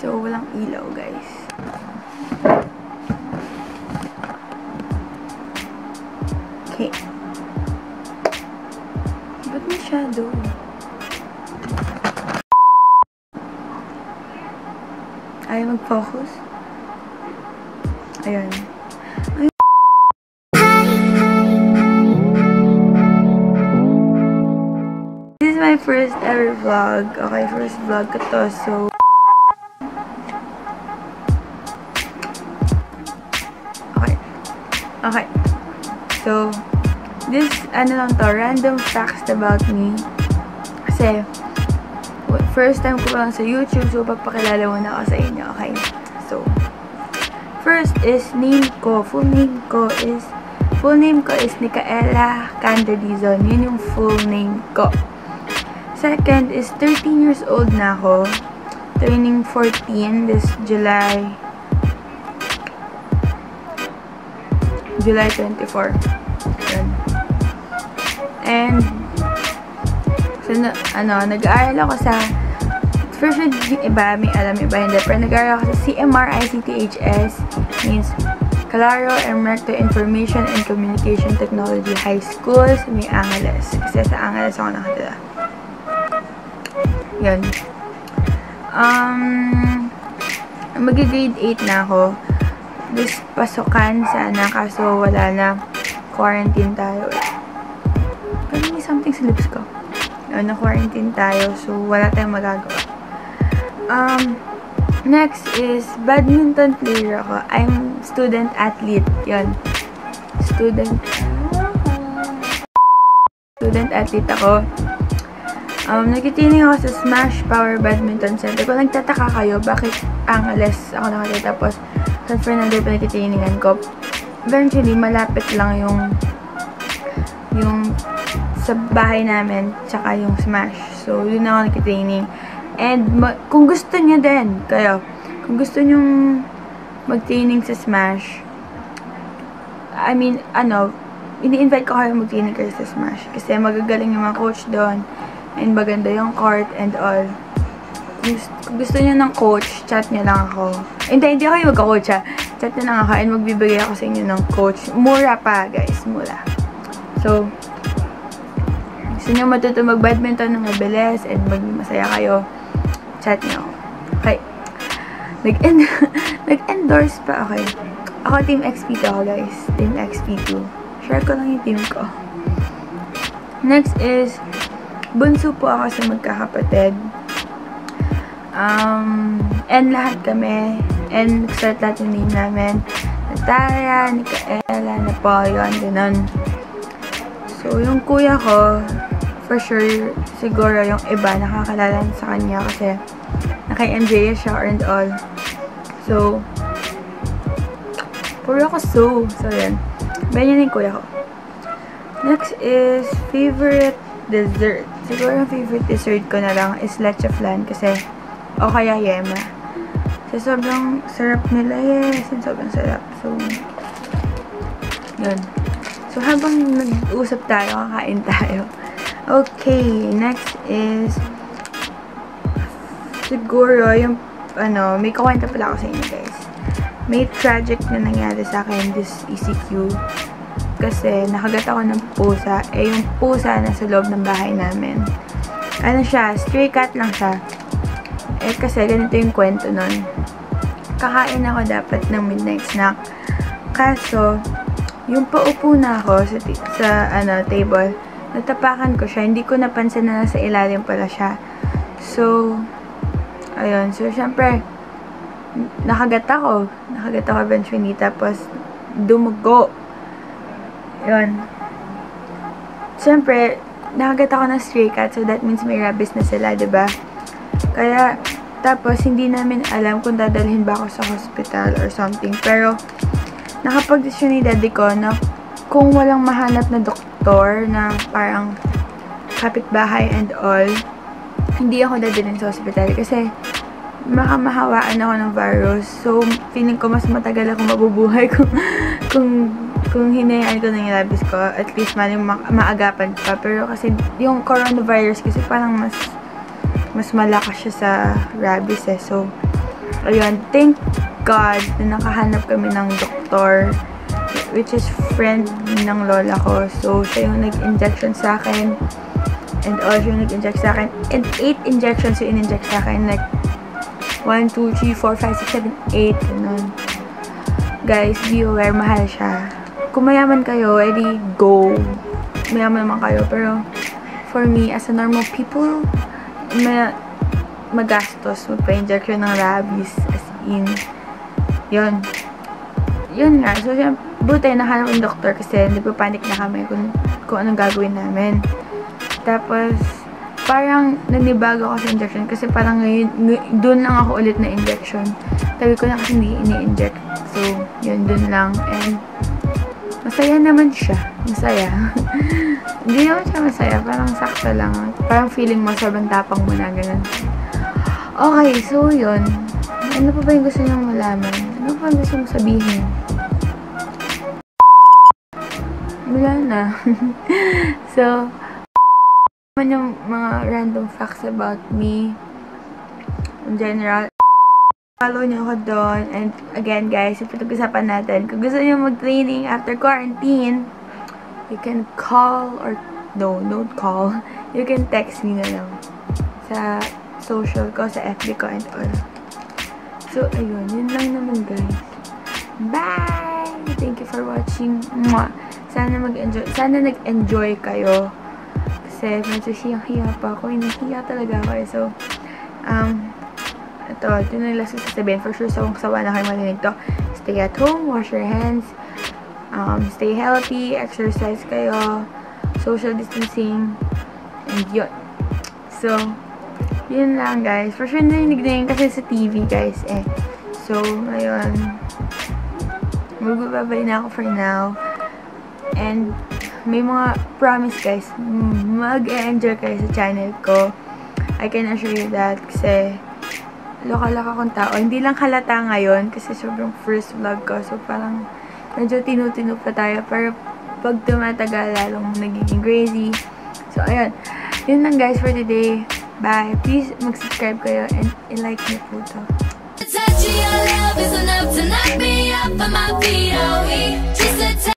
So, walang ilaw, guys. Okay. Ba't masyado? Ayaw mag-focus? Ayun. This is my first ever vlog. Okay, first vlog ko to. So, okay. So, this, lang to, random facts about me. Kasi, first time ko lang sa YouTube, so pagpakilala muna ako sa inyo, okay? So, first is name ko. Full name ko is Nicaela Candalizon. Yun yung full name ko. Second is 13 years old na ako. Turning 14 this July 24. Yun. And so, nag-aaral ako sa first yung iba, may alam, iba hindi. Pero nag-aaral ako sa CMR ICTHS, means Claro Emerto Information and Communication Technology High School sa May Angeles. Kasi sa Angeles ako nakatira. Yun. Mag-grade 8 na ako. This pasukan sana, kaso wala na. Quarantine tayo. Pero may something sa lips ko. Na-quarantine tayo, so wala tayong magagawa. Next is badminton player ako. I'm student athlete. Yun. Student athlete ako. Nagtitining ako sa Smash Power Badminton Center. Kung nagtataka kayo, bakit Angeles ako nakatira, tapos San Fernando pa nagtitiningan ko. Eventually, malapit lang yung sa bahay namin, tsaka yung Smash. So, yun ako nagtitraining. And, kung gusto nyo din, kung gusto nyo mag-training sa Smash, ini-invite ko kayo mag-training kayo sa Smash. Kasi magagaling yung mga coach doon. And maganda yung court and all. Kung gusto nyo ng coach, chat nyo lang ako. Hindi kayo magka-coach ha. Chat nyo lang ako and magbibigay ako sa inyo ng coach. Mura pa, guys. Mura. So, gusto nyo matuto mag-badminton ng mabilis and magmasaya kayo, chat nyo. Okay. Nag-endorse pa. Okay. Ako, Team XP to ako, guys. Team XP 2. Share ko lang yung team ko. Next is, bunso po ako sa magkakapatid. And lahat kami. And nag-start lahat yung name namin. Natalia, Nicaela, Napoleon, ganun. So, yung kuya ko, for sure, siguro yung iba nakakalala sa kanya kasi naka-MJ siya and all. So, puro ako so. So, yan. Ganyan yung kuya ko. Next is favorite dessert. Siguro yung favorite dessert ko na lang is leche flan kasi o kaya yema. So, sobrang sarap nila. Yes, sobrang sarap. So, yun. So, habang nag-usap tayo, kakain tayo. Okay, next is siguro yung, may kukwenta pala ako sa inyo, guys. May tragic na nangyari sa akin this ECQ. Kasi, nakagat ako ng pusa. Yung pusa nasa loob ng bahay namin. Siya, stray cat lang siya. Kasi, ganito yung kwento nun. Kakain ako dapat ng midnight snack. Kaso, yung paupo na ako sa table, natapakan ko siya. Hindi ko napansin na nasa ilalim pala siya. So, ayun. So, syempre, nakagat ako eventually. Tapos, dumugo. Yun. Syempre, nakagat ako ng stray cat. So, that means may rabies na sila, diba? Kaya, tapos, hindi namin alam kung dadalhin ba ako sa hospital or something. Pero, nakapag-desisyon ni daddy ko na kung walang mahanap na doktor na parang kapitbahay and all, hindi ako dadalhin sa hospital kasi mahawaan ako ng virus. So, feeling ko mas matagal ako mabubuhay kung hinayaan ko ng rabies ko. At least maagapan pa. Pero kasi yung coronavirus kasi parang mas malakas siya sa rabies eh. So, ayun, thank God na nakahanap kami ng doktor, which is friend ng lola ko. So, siya yung nag-injection sa akin. And also yung nag-inject sa akin. And 8 injections yung in-inject sa akin. Like, 1, 2, 3, 4, 5, 6, 7, 8. Ganun. Guys, be aware, mahal siya. Kung mayaman kayo, edi go. Mayaman naman kayo. Pero, for me, as a normal people, magastos magpa-injection ng rabies. As in, yun nga. So, buti nahanap yung doktor kasi nagpapanik na kami kung anong gagawin namin. Tapos, parang nanibago ako sa injection kasi parang ngayon, doon lang ako ulit na injection. Tabi ko na kasi hindi ini-inject. So, yun, doon lang. And, masaya naman siya. Masaya. Hindi naman siya masaya. Parang sakto lang. Parang feeling mo, sobrang tapang mo na, ganun. Okay, so yun. Ano pa ba yung gusto niyong malaman? Ano pa gusto mong sabihin? Wala na. So, yung mga random facts about me in general. Follow nyo ako doon. And again guys, yung pag-usapan natin, kung gusto nyo mag-training after quarantine, you can call or don't call. You can text me na lang sa social ko, sa FB ko and all. So ayun, yun lang naman guys. Bye! Thank you for watching. Mwah! Sana nag-enjoy kayo. Kasi medyo hiyang-hiya pa ako. Hinihiya talaga ako. So, ito na lang sasabihin. For sure, so, kung sawa na kayo marinig to, stay at home, wash your hands, stay healthy, exercise kayo, social distancing, and yun. So, yun lang guys. For sure, narinig na yun kasi sa TV guys eh. So, ngayon, magbababay na ako for now. And, may mga promise guys, mag-enjoy kayo sa channel ko. I can assure you that kasi loka-loka kong tao. Hindi lang halata ngayon kasi sobrang first vlog ko. So parang medyo tinutino pa tayo. Pero pag tumatagal, lalong nagiging crazy. So ayun. Yun lang guys for today. Bye. Please mag-subscribe kayo and i-like niyo po to. The touch of your love is enough to knock me off of my feet. Oh,